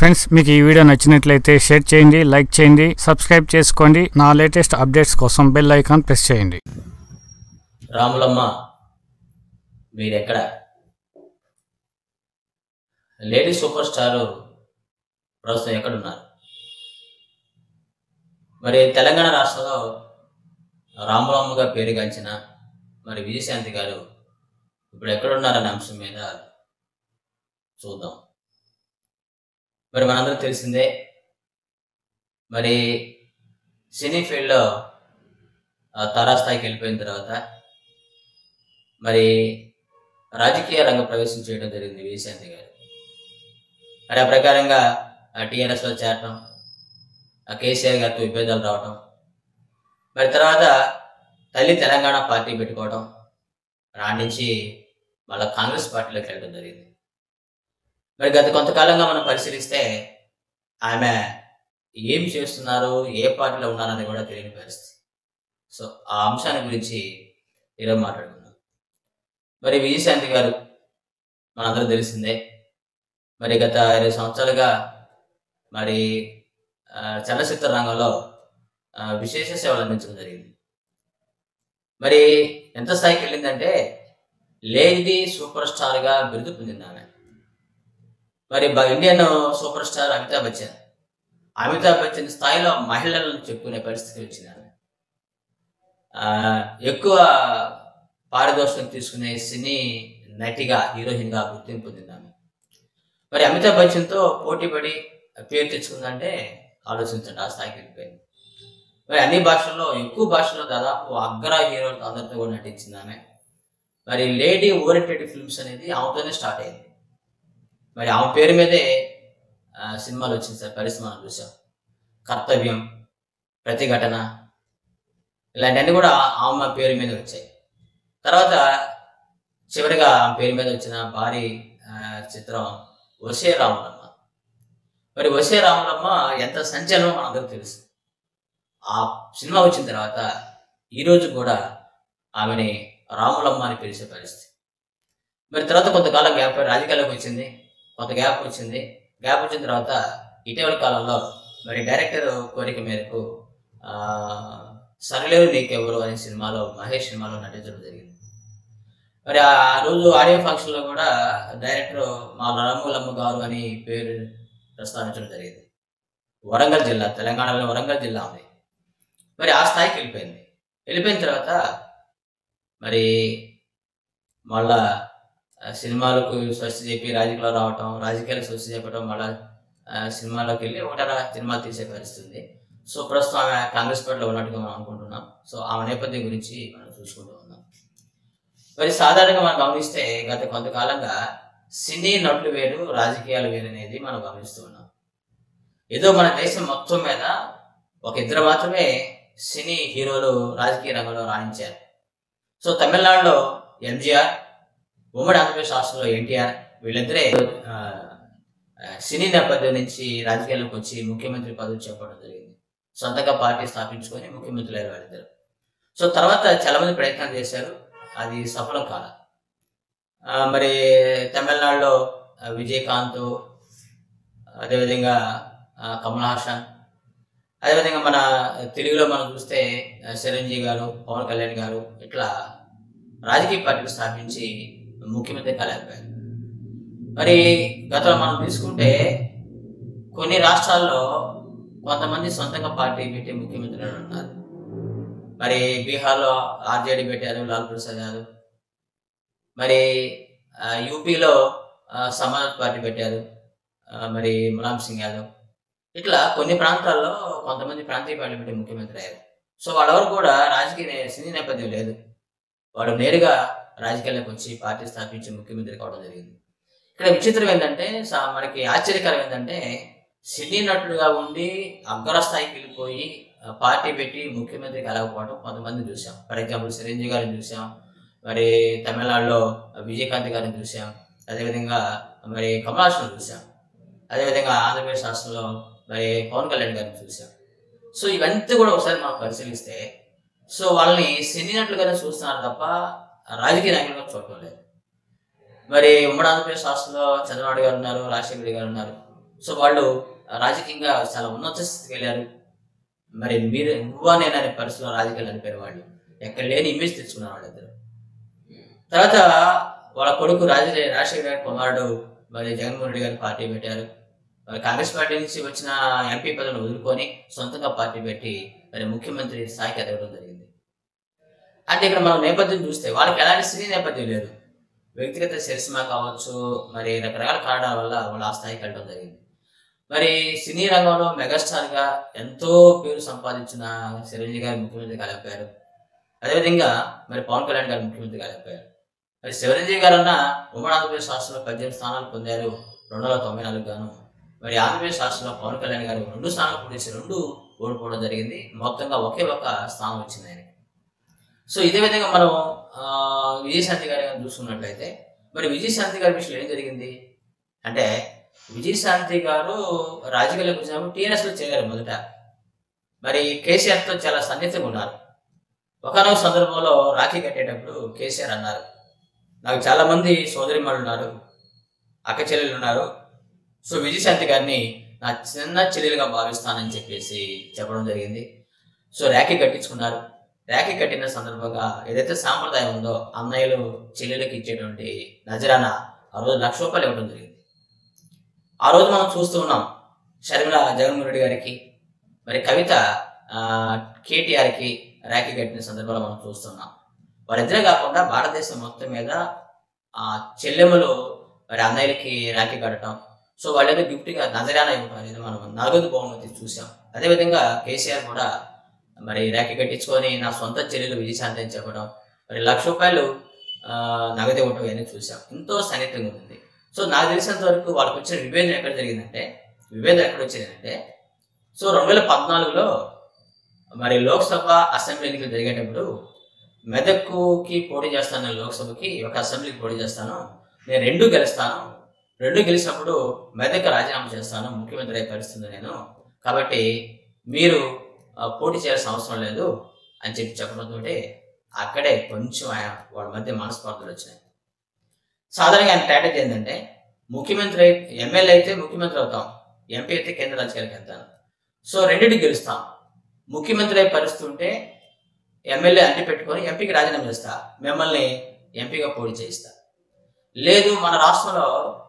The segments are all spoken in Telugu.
ఫ్రెండ్స్, మీకు ఈ వీడియో నచ్చినట్లయితే షేర్ చేయండి, లైక్ చేయండి, సబ్స్క్రైబ్ చేసుకోండి. నా లేటెస్ట్ అప్డేట్స్ కోసం బెల్ ఐకాన్ ప్రెస్ చేయండి. రాములమ్మ మీరెక్కడ? లేడీ సూపర్ స్టార్ ప్రస్తుతం ఎక్కడున్నారు? మరి తెలంగాణ రాష్ట్రంలో రాములమ్మగా పేరుగాంచిన మరి విజయశాంతి గారు ఇప్పుడు ఎక్కడున్నారనే అంశం మీద చూద్దాం. మరి మనందరూ తెలిసిందే, మరి సినీ ఫీల్డ్లో తారాస్థాయికి వెళ్ళిపోయిన తర్వాత మరి రాజకీయ రంగ ప్రవేశం చేయడం జరిగింది విజయశాంతి గారు. మరి ఆ ప్రకారంగా టీఆర్ఎస్లో చేరటం, కేసీఆర్ గారితో విభేదాలు రావటం, మరి తర్వాత తల్లి తెలంగాణ పార్టీ పెట్టుకోవడం, నాటి నుంచి మళ్ళీ కాంగ్రెస్ పార్టీలోకి వెళ్ళడం జరిగింది. మరి గత కొంతకాలంగా మనం పరిశీలిస్తే ఆమె ఏం చేస్తున్నారు, ఏ పార్టీలో ఉన్నారని కూడా తెలియని పరిస్థితి. సో ఆ అంశాన్ని గురించి ఈరోజు మాట్లాడుకుందాం. మరి విజయశాంతి గారు మనందరూ తెలిసిందే, మరి గత 20 సంవత్సరాలుగా మరి చలనచిత్ర రంగంలో విశేష సేవలు అందించడం జరిగింది. మరి ఎంత స్థాయికి వెళ్ళిందంటే లేడీ సూపర్ స్టార్గా బిరుదు పొందింది ఆమె. మరి Indian super star Amitabh Bachchan స్థాయిలో మహిళలను చెప్పుకునే పరిస్థితి వచ్చింది ఆమె. ఎక్కువ పారితోషికం తీసుకునే సినీ నటిగా, హీరోయిన్గా గుర్తింపు పొందింది ఆమె. మరి అమితాబ్ బచ్చన్తో పోటీపడి పేరు తెచ్చుకుందంటే ఆలోచించండి, ఆ స్థాయికి వెళ్ళిపోయింది. మరి అన్ని భాషల్లో, ఎక్కువ భాషల్లో దాదాపు అగ్ర హీరోలతో అందరితో కూడా నటించింది ఆమె. మరి లేడీ ఓరియంటెడ్ ఫిల్మ్స్ అనేది ఆమెతోనే స్టార్ట్ అయింది. మరి ఆమె పేరు మీదే సినిమాలు వచ్చింది సార్, పరిశ్రమను చూసాం. కర్తవ్యం, ప్రతిఘటన, ఇలాంటివన్నీ కూడా ఆమె పేరు మీద వచ్చాయి. తర్వాత చివరిగా ఆమె పేరు మీద వచ్చిన భారీ చిత్రం వసే రాములమ్మ. మరి వసే రాములమ్మ ఎంత సంచలనం మనందరికీ తెలుసు. ఆ సినిమా వచ్చిన తర్వాత ఈరోజు కూడా ఆమెని రాములమ్మ అని పిలిచే పరిస్థితి. మరి తర్వాత కొంతకాలం గ్యాప్, రాజకీయాల్లోకి వచ్చింది, కొంత గ్యాప్ వచ్చింది. గ్యాప్ వచ్చిన తర్వాత ఇటీవల కాలంలో మరి డైరెక్టర్ కోరిక మేరకు సరిలేరు నీకెవరు అనే సినిమాలో, మహేష్ సినిమాలో నటించడం జరిగింది. మరి ఆ రోజు ఆడియో ఫంక్షన్లో కూడా డైరెక్టర్ మా రాములమ్మ గారు అని పేరు ప్రస్తావించడం జరిగింది. వరంగల్ జిల్లా, తెలంగాణలో వరంగల్ జిల్లా ఉంది. మరి ఆ స్థాయికి వెళ్ళిపోయింది. వెళ్ళిపోయిన తర్వాత మరి మళ్ళా సినిమాలకు స్వస్తి చెప్పి రాజకీయాల్లో రావటం, రాజకీయాలకు స్వస్తి చెప్పడం, మళ్ళీ సినిమాలోకి వెళ్ళి ఒకటరా సినిమా తీసే పరిస్థితుంది. సో ప్రస్తుతం ఆమె కాంగ్రెస్ పార్టీలో ఉన్నట్టుగా మనం అనుకుంటున్నాం. సో ఆమె నేపథ్యం గురించి మనం చూసుకుంటూ ఉన్నాం. మరి సాధారణంగా మనం గమనిస్తే గత కొంతకాలంగా సినీ నటులు వేరు, రాజకీయాలు వేరు అనేది మనం గమనిస్తూ ఉన్నాం. ఏదో మన దేశం మొత్తం మీద ఒక ఇద్దరు మాత్రమే సినీ హీరోలు రాజకీయ రంగంలో రాణించారు. సో తమిళనాడులో ఎంజీఆర్, ఉమ్మడి ఆంధ్రప్రదేశ్ రాష్ట్రంలో ఎన్టీఆర్, వీళ్ళిద్దరే సినీ నేపథ్యం నుంచి రాజకీయాల్లోకి వచ్చి ముఖ్యమంత్రి పదవి చేపట్టడం జరిగింది. సొంతంగా పార్టీ స్థాపించుకొని ముఖ్యమంత్రులు అయ్యారు వాళ్ళిద్దరు. సో తర్వాత చాలా మంది ప్రయత్నం చేశారు, అది సఫలం కాల. మరి తమిళనాడులో విజయకాంత్, అదేవిధంగా కమల్ హాసన్, అదేవిధంగా మన తెలుగులో మనం చూస్తే చిరంజీవి గారు, పవన్ కళ్యాణ్ గారు, ఇట్లా రాజకీయ పార్టీలు స్థాపించి ముఖ్యమంత్రి కాలేకపోయారు. మరి గతంలో మనం తీసుకుంటే కొన్ని రాష్ట్రాల్లో కొంతమంది సొంతంగా పార్టీ పెట్టి ముఖ్యమంత్రులు ఉన్నారు. మరి బీహార్లో ఆర్జేడీ పెట్టారు, లాల్ ప్రసాద్ యాదవ్. మరి యూపీలో సమాజ్ పార్టీ పెట్టారు, మరి ములాయం సింగ్ యాదవ్. ఇట్లా కొన్ని ప్రాంతాల్లో కొంతమంది ప్రాంతీయ పార్టీ పెట్టి ముఖ్యమంత్రి అయ్యారు. సో వాళ్ళెవరు కూడా రాజకీయ సినీ నేపథ్యం లేదు. వాడు నేరుగా రాజకీయాల్లోకి వచ్చి పార్టీ స్థాపించి ముఖ్యమంత్రి కావడం జరిగింది. ఇక్కడ విచిత్రం ఏంటంటే, మనకి ఆశ్చర్యకరం ఏంటంటే, సినీ నటుడుగా ఉండి అగ్రస్థాయికి వెళ్ళిపోయి పార్టీ పెట్టి ముఖ్యమంత్రి కలగకపోవడం కొంతమంది చూసాం. ఫర్ ఎగ్జాంపుల్ చిరంజీవి గారిని చూసాం, మరి తమిళనాడులో విజయకాంత్ గారిని చూసాం, అదేవిధంగా మరి కమల్ హాసన్ చూసాం, అదేవిధంగా ఆంధ్రప్రదేశ్ రాష్ట్రంలో మరి పవన్ కళ్యాణ్ గారిని చూసాం. సో ఇవంతా కూడా ఒకసారి మనం పరిశీలిస్తే, సో వాళ్ళని సినీ నటులుగానే చూస్తున్నారు తప్ప రాజకీయ నాయకులుగా చూడటం లేదు. మరి ఉమ్మడి ఆంధ్రప్రదేశ్ రాష్ట్రంలో చంద్రబాబు గారు ఉన్నారు, రాజశేఖర రెడ్డి గారు ఉన్నారు. సో వాళ్ళు రాజకీయంగా చాలా ఉన్నత స్థితికి వెళ్ళారు. మరి మీరు నువ్వా నేననే పరిస్థితిలో రాజకీయాలు నడిపారు వాళ్ళు. ఎక్కడ లేని ఇమేజ్ తెచ్చుకున్నారు వాళ్ళిద్దరు. తర్వాత వాళ్ళ కొడుకు రాజశేఖర గారి కుమారుడు మరి జగన్మోహన్ రెడ్డి గారి పార్టీ పెట్టారు. మరి కాంగ్రెస్ పార్టీ నుంచి వచ్చిన ఎంపీ పదవిని వదులుకొని సొంతంగా పార్టీ పెట్టి మరి ముఖ్యమంత్రి స్థాయికి ఎదగడం జరిగింది. అంటే ఇక్కడ మనం నేపథ్యం చూస్తే వాళ్ళకి ఎలాంటి సినీ నేపథ్యం లేదు. వ్యక్తిగత చరిస్మా కావచ్చు, మరి రకరకాల కారణాల వల్ల వాళ్ళు ఆ స్థాయికి వెళ్ళడం జరిగింది. మరి సినీ రంగంలో మెగాస్టార్గా ఎంతో పేరు సంపాదించిన చిరంజీవి గారు ముఖ్యమంత్రి కాలేకపోయారు. అదేవిధంగా మరి పవన్ కళ్యాణ్ గారు ముఖ్యమంత్రి కాలేకపోయారు. మరి చిరంజీవి గారు అన్న ఉమ్మడి ఆంధ్రప్రదేశ్ రాష్ట్రంలో 18 స్థానాలు పొందారు 294 గాను. మరి ఆంధ్రప్రదేశ్ రాష్ట్రంలో పవన్ కళ్యాణ్ గారు 2 స్థానాలు పోటీసి 2 ఓడిపోవడం జరిగింది. మొత్తంగా ఒకే ఒక స్థానం వచ్చింది ఆయనకి. సో ఇదే విధంగా మనం విజయశాంతి గారి చూసుకున్నట్లయితే మరి విజయశాంతి గారి విషయంలో ఏం జరిగింది అంటే, విజయశాంతి గారు రాజకీయాలకు వచ్చినప్పుడు టీఆర్ఎస్లో చేరారు మొదట. మరి కేసీఆర్తో చాలా సన్నిహితంగా ఉన్నారు. ఒకనొక సందర్భంలో రాఖీ కట్టేటప్పుడు కేసీఆర్ అన్నారు, నాకు చాలా మంది సోదరిమణులు ఉన్నారు, అక్క చెల్లెలు ఉన్నారు. సో విజయశాంతి గారిని నా చిన్న చెల్లెలుగా భావిస్తానని చెప్పేసి చెప్పడం జరిగింది. సో రాఖీ కట్టించుకున్నారు. రాఖీ కట్టిన సందర్భంగా ఏదైతే సాంప్రదాయం ఉందో అన్నయ్యలు చెల్లెలకు ఇచ్చేటువంటి నజరానా ఆ రోజు ₹1,00,000 ఇవ్వడం జరిగింది. ఆ రోజు మనం చూస్తూ ఉన్నాం షర్మిల జగన్మోహన్ రెడ్డి గారికి, మరి కవిత కేటీఆర్కి రాఖీ కట్టిన సందర్భంలో మనం చూస్తున్నాం. వారిద్దరే కాకుండా భారతదేశం మొత్తం మీద చెల్లెమ్మలు మరి అన్నయ్యలకి రాఖీ కట్టడం, సో వాళ్ళేదో గిఫ్ట్గా నజరానా ఇవ్వడం అనేది మనం నగదు బహుమతి చూసాం. అదేవిధంగా కేసీఆర్ కూడా మరి రాఖీ కట్టించుకొని నా సొంత చెల్లెలు విజయశాంతి అని చెప్పడం, మరి ₹1,00,000 నగదు ఇవ్వడం అనేది చూసాం. ఎంతో సన్నిహితంగా ఉంది. సో నాకు తెలిసినంత వరకు వాళ్ళకి వచ్చిన విభేదం ఎక్కడ జరిగిందంటే, ఎక్కడ వచ్చిందంటే, సో 2014లో మరి లోక్సభ అసెంబ్లీ ఎన్నికలు జరిగేటప్పుడు మెదక్కి పోటీ చేస్తాను, లోక్సభకి ఒక అసెంబ్లీకి పోటీ చేస్తాను, నేను 2 గెలుస్తాను, 2 గెలిచినప్పుడు మెదక్ రాజీనామా చేస్తాను, ముఖ్యమంత్రి అయ్యే పరిస్థితి నేను, కాబట్టి మీరు పోటీ చేయాల్సిన అవసరం లేదు అని చెప్పడంతో అక్కడే కొంచెం వాళ్ళ మధ్య మనస్పర్ధలు వచ్చినాయి. సాధారణంగా ఆయన స్ట్రాటజీ ఏంటంటే, ముఖ్యమంత్రి ఎమ్మెల్యే అయితే ముఖ్యమంత్రి అవుతాం, ఎంపీ అయితే కేంద్ర రాజకీయాలకు వెళ్తాను, సో రెండింటికి గెలుస్తాం, ముఖ్యమంత్రి అయ్యే పరిస్థితి ఉంటే ఎమ్మెల్యే అంటి పెట్టుకొని ఎంపీకి రాజీనామా చేస్తా, మిమ్మల్ని ఎంపీగా పోటీ చేయిస్తా, లేదు మన రాష్ట్రంలో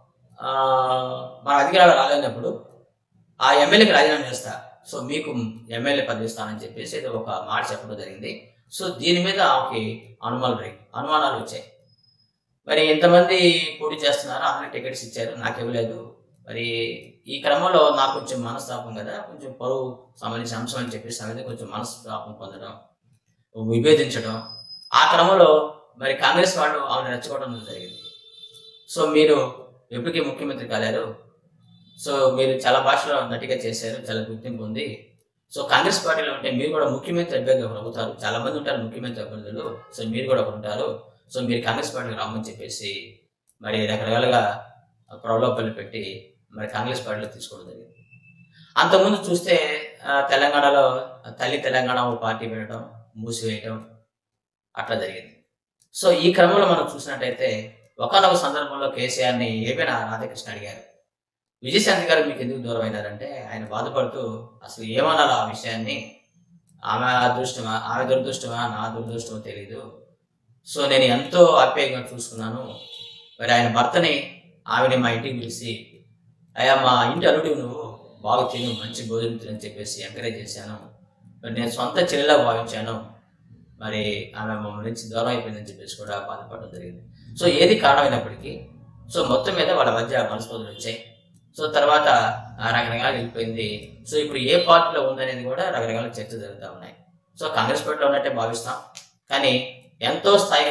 మన అధికారాలు రాలేనప్పుడు ఆ ఎమ్మెల్యేకి రాజీనామా చేస్తా, సో మీకు ఎమ్మెల్యే పదవి ఇస్తానని చెప్పేసి ఇది ఒక మాట చెప్పడం జరిగింది. సో దీని మీద ఆమెకి అనుమానాలు వచ్చాయి. మరి ఎంతమంది పోటీ చేస్తున్నారో అందరికి టికెట్స్ ఇచ్చారు, నాకు ఇవ్వలేదు, మరి ఈ క్రమంలో నాకు కొంచెం మనస్తాపం కదా, కొంచెం పరువు సంబంధించిన అంశం అని చెప్పేసి అనేది కొంచెం మనస్తాపం పొందడం, విభేదించడం, ఆ క్రమంలో మరి కాంగ్రెస్ వాళ్ళు ఆమెను రెచ్చగొట్టడం జరిగింది. సో మీరు ఎప్పటికీ ముఖ్యమంత్రి కాలేరు, సో మీరు చాలా భాషలో నటిగా చేశారు, చాలా గుర్తింపు ఉంది, సో కాంగ్రెస్ పార్టీలో ఉంటే మీరు కూడా ముఖ్యమంత్రి అభ్యర్థి ఒకరు అవుతారు, చాలా మంది ఉంటారు ముఖ్యమంత్రి అభ్యర్థులు, సో మీరు కూడా ఒకరు ఉంటారు, సో మీరు కాంగ్రెస్ పార్టీకి రామని చెప్పేసి మరి రకరకాలుగా ప్రలోభాలు పెట్టి మరి కాంగ్రెస్ పార్టీలో తీసుకోవడం జరిగింది. అంతకుముందు చూస్తే తెలంగాణలో తెలంగాణ పార్టీ పెట్టడం, మూసివేయటం అట్లా జరిగింది. సో ఈ క్రమంలో మనం చూసినట్టయితే ఒకనొక సందర్భంలో కేసీఆర్ని ఏపీన రాధాకృష్ణ అడిగారు, విజయశాంతి గారు మీకు ఎందుకు దూరం అయినారంటే, ఆయన బాధపడుతూ అసలు ఏమనాలి ఆ విషయాన్ని, ఆమె అదృష్టమా, ఆమె దురదృష్టమా, నా దురదృష్టమో తెలీదు, సో నేను ఎంతో ఆప్యాయంగా చూసుకున్నాను, మరి ఆయన భర్తని ఆమెని మా ఇంటికి పిలిచి, అయ్యా మా ఇంటి అల్లుడి నువ్వు బాగా తిను, మంచి భోజనం తినని చెప్పేసి ఎంకరేజ్ చేశాను, మరి నేను సొంత చెల్లెలా భావించాను, మరి ఆమె మమ్మల్ని నుంచి దూరం అయిపోయిందని చెప్పేసి కూడా బాధపడడం జరిగింది. సో ఏది కారణమైనప్పటికీ సో మొత్తం మీద వాళ్ళ మధ్య మనస్పర్ధలు వచ్చాయి. సో తర్వాత రకరకాలు వెళ్ళిపోయింది. సో ఇప్పుడు ఏ పార్టీలో ఉందనేది కూడా రకరకాల చర్చ జరుగుతూ ఉన్నాయి. సో కాంగ్రెస్ పార్టీలో ఉన్నట్టే భావిస్తాం, కానీ ఎంతో స్థాయికి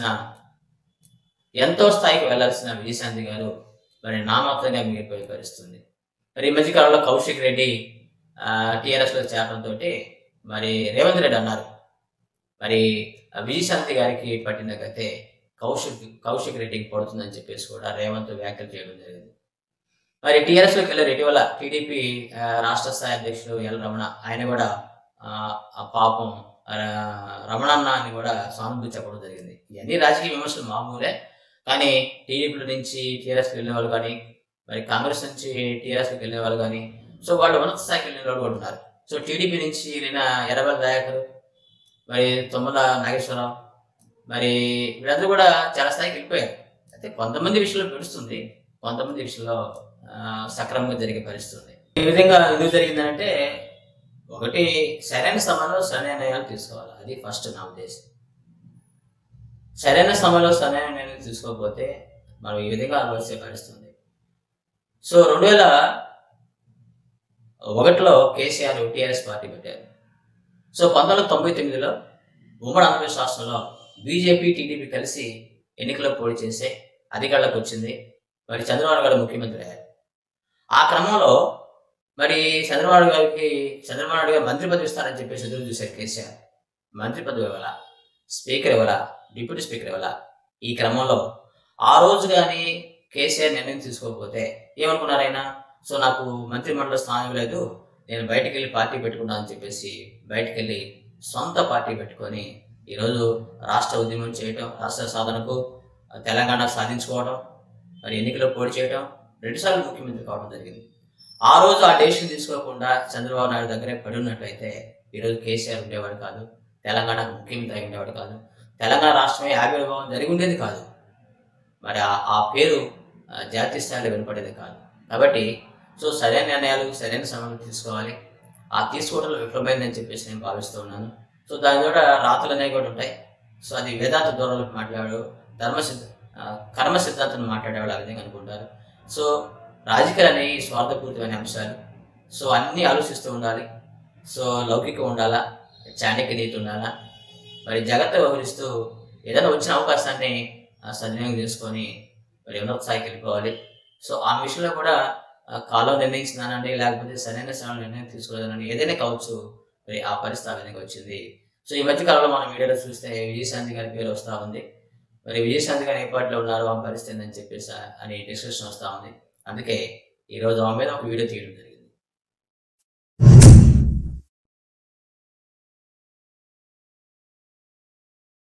వెళ్ళాల్సిన విజయశాంతి గారు మరి నామాత్రంగా మిగిలిపోయి పరిస్థితుంది. మరి ఈ మధ్యకాలంలో కౌశిక్ రెడ్డి టీఆర్ఎస్లో చేరడంతో మరి రేవంత్ రెడ్డి అన్నారు, మరి విజయశాంతి గారికి పట్టిన గతే కౌశిక్ రెడ్డికి పడుతుందని చెప్పేసి కూడా రేవంత్ వ్యాఖ్యలు చేయడం జరిగింది. మరి టీఆర్ఎస్లోకి వెళ్ళారు. ఇటీవల టీడీపీ రాష్ట్ర స్థాయి అధ్యక్షుడు ఎల్ రమణ, ఆయన కూడా పాపం రమణన్న అని కూడా సానుభూతి చెప్పడం జరిగింది. ఇవన్నీ రాజకీయ విమర్శలు మామూలే, కానీ టీడీపీ నుంచి టీఆర్ఎస్కి వెళ్ళిన వాళ్ళు కానీ మరి కాంగ్రెస్ నుంచి టీఆర్ఎస్కి వెళ్ళిన వాళ్ళు కానీ, సో వాళ్ళు ఉన్నత స్థాయికి వెళ్ళిన వాళ్ళు కూడా ఉన్నారు. సో టీడీపీ నుంచి వెళ్ళిన ఎర్రబెల్లి దయాకర్, మరి తుమ్మల నాగేశ్వరరావు, మరి వీళ్ళందరూ కూడా చాలా స్థాయికి వెళ్ళిపోయారు. అయితే కొంతమంది విషయంలో పెడుస్తుంది, కొంతమంది విషయంలో సక్రమంగా జరిగే పరిస్థితుంది. ఈ విధంగా ఎందుకు జరిగిందంటే, ఒకటి సరైన సమయంలో సరైన నిర్ణయాలు తీసుకోవాలి, అది ఫస్ట్ నా ఉద్దేశం. సరైన సమయంలో సరైన నిర్ణయం తీసుకోకపోతే మనం ఈ విధంగా అనుభవించే పరిస్థితుంది. సో 2001లో కేసీఆర్ టీఆర్ఎస్ పార్టీ పెట్టారు. సో 1999లో ఉమ్మడి ఆంధ్రప్రదేశ్ రాష్ట్రంలో బీజేపీ టీడీపీ కలిసి ఎన్నికల్లో పోటీ చేసే అధికారులకు వచ్చింది. మరి చంద్రబాబు గారు ముఖ్యమంత్రి అయ్యారు. ఆ క్రమంలో మరి చంద్రబాబు నాయుడు గారు మంత్రి పదవి ఇస్తారని చెప్పేసి ఎదురు చూశారు కేసీఆర్. మంత్రి పదవి ఇవ్వాలా, స్పీకర్ ఇవ్వాలా, డిప్యూటీ స్పీకర్ ఇవ్వాలా. ఈ క్రమంలో ఆ రోజు కానీ కేసీఆర్ నిర్ణయం తీసుకోకపోతే ఏమనుకున్నారు ఆయన, సో నాకు మంత్రిమండలి స్థానం లేదు, నేను బయటికి వెళ్ళి పార్టీ పెట్టుకున్నాను అని చెప్పేసి బయటికి వెళ్ళి సొంత పార్టీ పెట్టుకొని ఈరోజు రాష్ట్ర ఉద్యమం చేయటం, రాష్ట్ర సాధనకు తెలంగాణ సాధించుకోవడం, మరి ఎన్నికల్లో పోటీ చేయడం, 2 సార్లు ముఖ్యమంత్రి కావడం జరిగింది. ఆ రోజు ఆ డెసిషన్ తీసుకోకుండా చంద్రబాబు నాయుడు దగ్గరే పడి ఉన్నట్లయితే ఈరోజు కేసీఆర్ ఉండేవాడు కాదు, తెలంగాణకు ముఖ్యమంత్రి ఉండేవాడు కాదు, తెలంగాణ రాష్ట్రమే ఆవిర్భావం జరిగి ఉండేది కాదు, మరి ఆ పేరు జాతీయ స్థాయిలో వినపడేది కాదు. కాబట్టి సో సరైన నిర్ణయాలు సరైన సమయంలో తీసుకోవాలి. ఆ తీసుకోవడంలో విఫలమైందని చెప్పేసి నేను భావిస్తూ ఉన్నాను. సో దాని ద్వారా రాతలు అనేవి కూడా ఉంటాయి. సో అది వేదాంత ధోరణిలో మాట్లాడాడు, కర్మ సిద్ధాంతం మాట్లాడేవాళ్ళు ఆ విధంగా అనుకుంటారు. సో రాజకీయాలు అనేవి స్వార్థపూరితమైన అంశాలు. సో అన్నీ ఆలోచిస్తూ ఉండాలి. సో లౌకికం ఉండాలా, చాణక్య నీతి ఉండాలా, మరి జాగ్రత్తగా వ్యవహరిస్తూ ఏదైనా వచ్చిన అవకాశాన్ని సద్వినియోగం చేసుకొని మరి ఉన్నత స్థాయికి వెళ్ళిపోవాలి. సో ఆ విషయంలో కూడా కాలం నిర్ణయించిందనండి, లేకపోతే సరైన సమయంలో నిర్ణయం తీసుకోలేదనండి, ఏదైనా కావచ్చు, మరి ఆ పరిస్థితి ఆ విధంగా వచ్చింది. సో ఈ మధ్య కాలంలో మనం వీడియోలో చూస్తే విజయశాంతి గారి పేరు వస్తూ ఉంది. మరి విజయశాంతి గారు ఏ పార్టీలో ఉన్నారు, ఆ పరిస్థితి ఏందని చెప్పేసి అని డిస్కషన్ వస్తూ ఉంది. అందుకే ఈరోజు ఆమె మీద ఒక వీడియో తీయడం జరిగింది.